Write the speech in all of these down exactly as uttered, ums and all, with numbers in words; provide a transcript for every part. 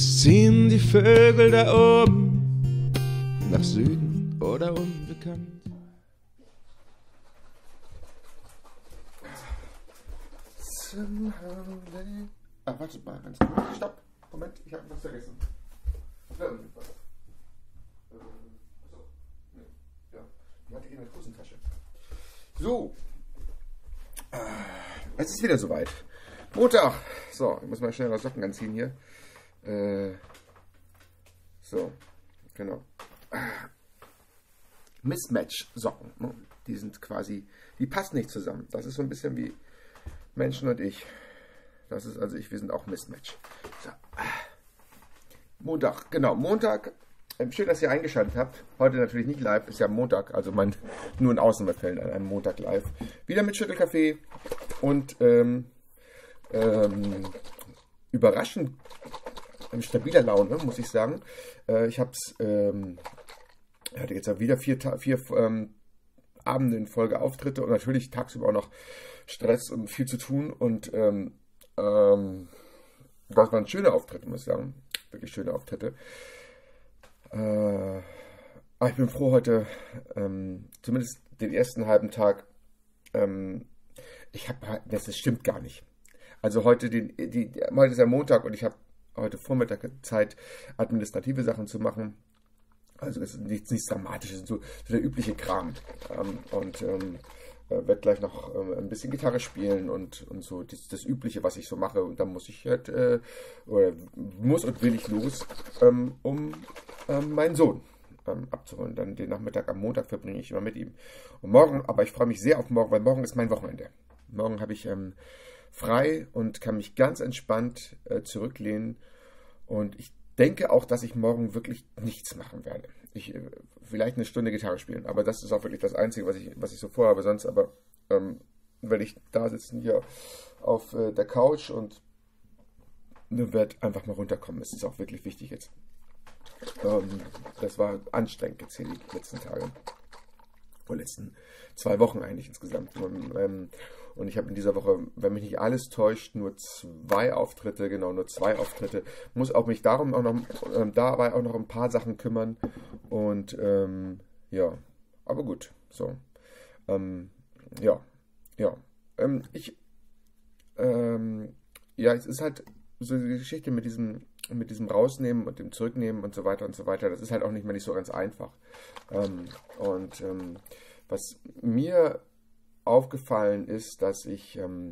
Ziehen die Vögel da oben nach Süden oder unbekannt? Ah, warte mal, ganz kurz. Stopp. Moment, ich habe was vergessen. Irgendwas. Äh, achso. Nee. Ja. Die hatte ich in der Hosentasche. So. Äh, es ist wieder soweit. Montag. So, ich muss mal schnell was Socken anziehen hier. Äh, so, genau. Mismatch-Socken. Ne? Die sind quasi, die passen nicht zusammen. Das ist so ein bisschen wie Menschen und ich. Das ist also ich, wir sind auch Mismatch. So. Montag, genau, Montag. Schön, dass ihr eingeschaltet habt. Heute natürlich nicht live, ist ja Montag, also mein, nur in Ausnahmefällen an einem Montag live. Wieder mit Schüttelkaffee und ähm, ähm, überraschend stabiler Laune, muss ich sagen. Äh, ich habe es, ähm, hatte jetzt auch wieder vier, vier ähm, Abende in Folge Auftritte und natürlich tagsüber auch noch Stress und viel zu tun und ähm, ähm, das waren schöne Auftritte, muss ich sagen. Wirklich schöne Auftritte. Äh, aber ich bin froh heute, ähm, zumindest den ersten halben Tag, ähm, ich habe, das, das stimmt gar nicht. Also heute, den, die, heute ist ja Montag und ich habe heute Vormittag Zeit, administrative Sachen zu machen. Also es ist nichts, nichts Dramatisches, so, so der übliche Kram. Ähm, und ähm, werde gleich noch ähm, ein bisschen Gitarre spielen und, und so das, das Übliche, was ich so mache. Und dann muss ich halt, äh, oder muss und will ich los, ähm, um ähm, meinen Sohn ähm, abzuholen. Dann den Nachmittag am Montag verbringe ich immer mit ihm. Und morgen, aber ich freue mich sehr auf morgen, weil morgen ist mein Wochenende. Morgen habe ich ähm, frei und kann mich ganz entspannt äh, zurücklehnen. Und ich denke auch, dass ich morgen wirklich nichts machen werde. Ich äh, vielleicht eine Stunde Gitarre spielen, aber das ist auch wirklich das Einzige, was ich, was ich so vorhabe. Sonst aber ähm, werde ich da sitzen hier auf äh, der Couch und werde einfach mal runterkommen. Das ist auch wirklich wichtig jetzt. Ähm, das war anstrengend jetzt hier die letzten Tage. Oder letzten zwei Wochen eigentlich insgesamt. Und, ähm, und ich habe in dieser Woche, wenn mich nicht alles täuscht, nur zwei Auftritte, genau, nur zwei Auftritte. Muss auch mich darum auch noch, ähm, dabei auch noch ein paar Sachen kümmern. Und ähm, ja, aber gut, so. Ähm, ja, ja. Ähm, ich, ähm, ja, es ist halt so die Geschichte mit diesem, mit diesem Rausnehmen und dem Zurücknehmen und so weiter und so weiter. Das ist halt auch nicht mehr nicht so ganz einfach. Ähm, und ähm, was mir aufgefallen ist, dass ich, ähm,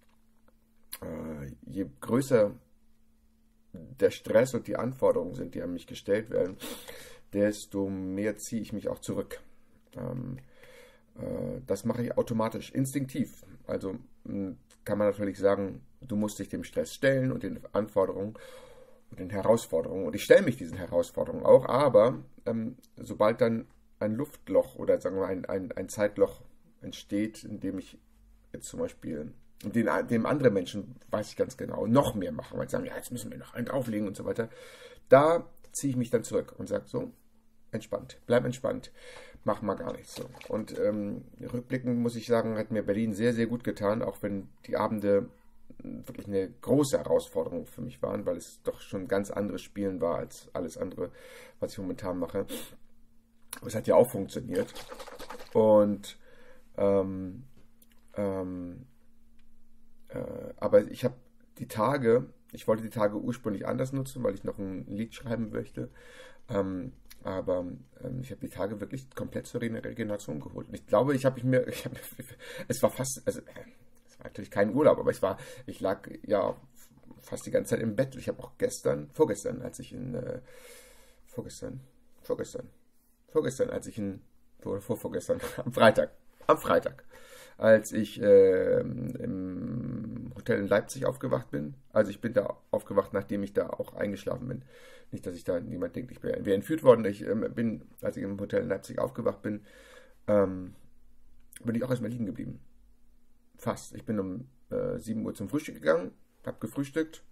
äh, je größer der Stress und die Anforderungen sind, die an mich gestellt werden, desto mehr ziehe ich mich auch zurück. Ähm, äh, das mache ich automatisch, instinktiv. Also mh, kann man natürlich sagen, du musst dich dem Stress stellen und den Anforderungen und den Herausforderungen. Und ich stelle mich diesen Herausforderungen auch, aber ähm, sobald dann ein Luftloch oder sagen wir ein, ein, ein Zeitloch entsteht, in dem ich jetzt zum Beispiel, den, dem andere Menschen, weiß ich ganz genau, noch mehr machen, weil sie sagen, ja, jetzt müssen wir noch einen drauflegen und so weiter. Da ziehe ich mich dann zurück und sage so, entspannt, bleib entspannt, mach mal gar nichts so. Und ähm, rückblickend muss ich sagen, hat mir Berlin sehr, sehr gut getan, auch wenn die Abende wirklich eine große Herausforderung für mich waren, weil es doch schon ein ganz anderes Spielen war als alles andere, was ich momentan mache. Aber es hat ja auch funktioniert. Und ähm, ähm, äh, aber ich habe die Tage, ich wollte die Tage ursprünglich anders nutzen, weil ich noch ein Lied schreiben möchte. Ähm, aber ähm, ich habe die Tage wirklich komplett zur Regeneration geholt. Und ich glaube, ich habe mir, ich hab, es war fast, also es war natürlich kein Urlaub, aber ich war, ich lag ja fast die ganze Zeit im Bett. Ich habe auch gestern, vorgestern, als ich in, äh, vorgestern, vorgestern, vorgestern, als ich in, vor, vor vorgestern, am Freitag, am Freitag, als ich äh, im Hotel in Leipzig aufgewacht bin. Also ich bin da aufgewacht, nachdem ich da auch eingeschlafen bin. Nicht, dass ich da niemand denkt, ich wäre entführt worden. Ich ähm, bin, als ich im Hotel in Leipzig aufgewacht bin, ähm, bin ich auch erstmal liegen geblieben. Fast. Ich bin um äh, sieben Uhr zum Frühstück gegangen, habe gefrühstückt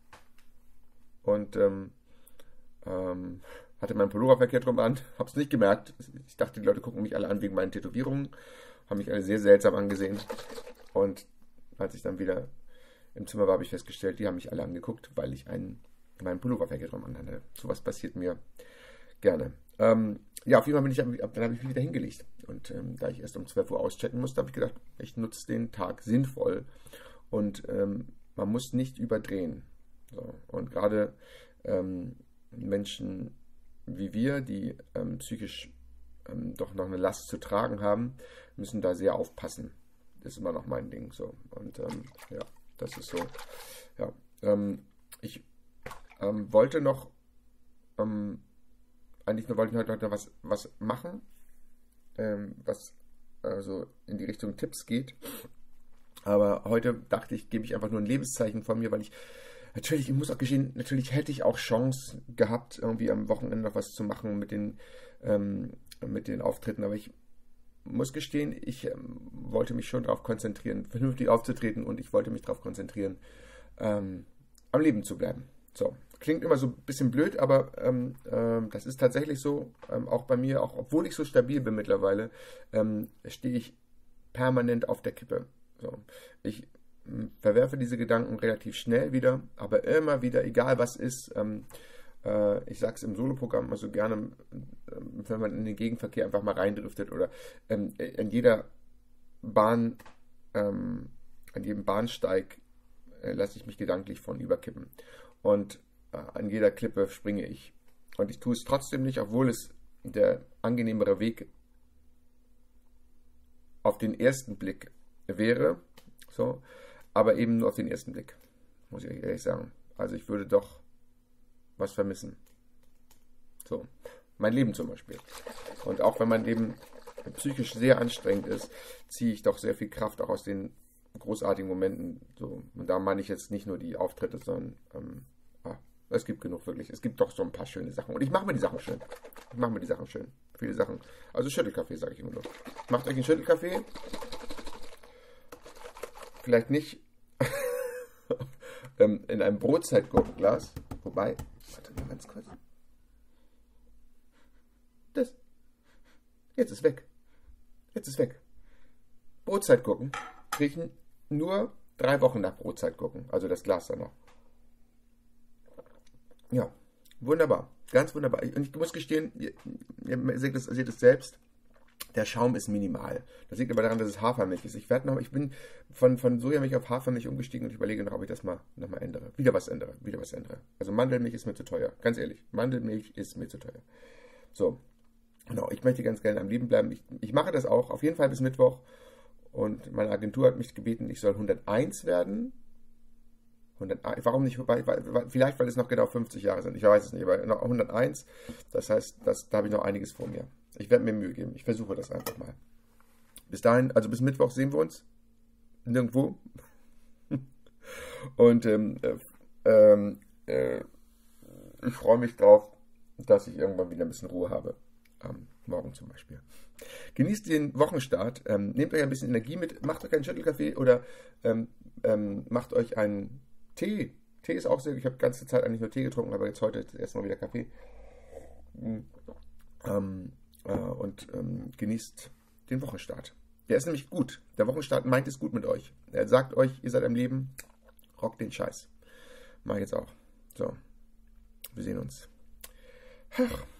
und ähm, ähm, hatte meinen Pullover verkehrt rum an, habe es nicht gemerkt. Ich dachte, die Leute gucken mich alle an wegen meinen Tätowierungen, haben mich alle sehr seltsam angesehen. Und als ich dann wieder im Zimmer war, habe ich festgestellt, die haben mich alle angeguckt, weil ich einen meinen Pulloverjacket rum anhatte. Sowas passiert mir gerne. Ähm, ja, auf jeden Fall bin ich, ab, dann habe ich mich wieder hingelegt. Und ähm, da ich erst um zwölf Uhr auschecken musste, habe ich gedacht, ich nutze den Tag sinnvoll. Und ähm, man muss nicht überdrehen. So. Und gerade ähm, Menschen wie wir, die ähm, psychisch ähm, doch noch eine Last zu tragen haben, müssen da sehr aufpassen. Das ist immer noch mein Ding. So. Und ähm, ja, das ist so. Ja. Ähm, ich ähm, wollte noch ähm, eigentlich nur wollte ich heute noch was, was machen, ähm, was also in die Richtung Tipps geht. Aber heute dachte ich, gebe ich einfach nur ein Lebenszeichen von mir, weil ich natürlich, ich muss auch gestehen, natürlich hätte ich auch Chance gehabt, irgendwie am Wochenende noch was zu machen mit den, ähm, mit den Auftritten. Aber ich muss gestehen, ich ähm, wollte mich schon darauf konzentrieren, vernünftig aufzutreten, und ich wollte mich darauf konzentrieren, ähm, am Leben zu bleiben. So, klingt immer so ein bisschen blöd, aber ähm, ähm, das ist tatsächlich so. Ähm, auch bei mir, auch obwohl ich so stabil bin mittlerweile, ähm, stehe ich permanent auf der Kippe. So, ich ähm, verwerfe diese Gedanken relativ schnell wieder, aber immer wieder, egal was ist, ähm, äh, ich sage es im Soloprogramm immer so gerne, äh, wenn man in den Gegenverkehr einfach mal reindriftet oder ähm, in jeder Bahn, ähm, an jedem Bahnsteig äh, lasse ich mich gedanklich von überkippen. Und äh, an jeder Klippe springe ich. Und ich tue es trotzdem nicht, obwohl es der angenehmere Weg auf den ersten Blick wäre. So, aber eben nur auf den ersten Blick, muss ich ehrlich sagen. Also ich würde doch was vermissen. So, mein Leben zum Beispiel. Und auch wenn mein Leben psychisch sehr anstrengend ist, ziehe ich doch sehr viel Kraft auch aus den großartigen Momenten. So. Und da meine ich jetzt nicht nur die Auftritte, sondern ähm, ah, es gibt genug wirklich. Es gibt doch so ein paar schöne Sachen. Und ich mache mir die Sachen schön. Ich mache mir die Sachen schön. Viele Sachen. Also Schüttelkaffee, sage ich immer nur. Macht euch einen Schüttelkaffee. Vielleicht nicht ähm, in einem Brotzeitgurkenglas. Wobei, warte mal ganz kurz. Das. Jetzt ist weg. Jetzt ist weg. Brotzeitgurken riechen nur drei Wochen nach Brotzeitgurken. Also das Glas danach. Ja, wunderbar. Ganz wunderbar. Und ich muss gestehen, ihr, ihr seht es, seht es selbst, der Schaum ist minimal. Das liegt aber daran, dass es Hafermilch ist. Ich werde noch, ich bin von, von Sojamilch auf Hafermilch umgestiegen und ich überlege noch, ob ich das mal nochmal ändere. Wieder was ändere. Wieder was ändere. Also Mandelmilch ist mir zu teuer. Ganz ehrlich. Mandelmilch ist mir zu teuer. So. Genau. Ich möchte ganz gerne am Leben bleiben. Ich, ich mache das auch. Auf jeden Fall bis Mittwoch. Und meine Agentur hat mich gebeten, ich soll hunderteins werden. hunderteins, warum nicht? Vielleicht, weil es noch genau fünfzig Jahre sind. Ich weiß es nicht, aber noch hunderteins. Das heißt, das, da habe ich noch einiges vor mir. Ich werde mir Mühe geben. Ich versuche das einfach mal. Bis dahin, also bis Mittwoch sehen wir uns. Nirgendwo. Und ähm, äh, äh, ich freue mich drauf, dass ich irgendwann wieder ein bisschen Ruhe habe. Ähm, morgen zum Beispiel. Genießt den Wochenstart. Ähm, nehmt euch ein bisschen Energie mit. Macht euch einen Schüttelkaffee oder ähm, ähm, macht euch einen Tee. Tee ist auch sehr, ich habe die ganze Zeit eigentlich nur Tee getrunken, aber jetzt heute erstmal wieder Kaffee. Ähm, äh, und ähm, genießt den Wochenstart. Der ist nämlich gut. Der Wochenstart meint es gut mit euch. Er sagt euch, ihr seid am Leben, rockt den Scheiß. Mach ich jetzt auch. So, wir sehen uns. Ach.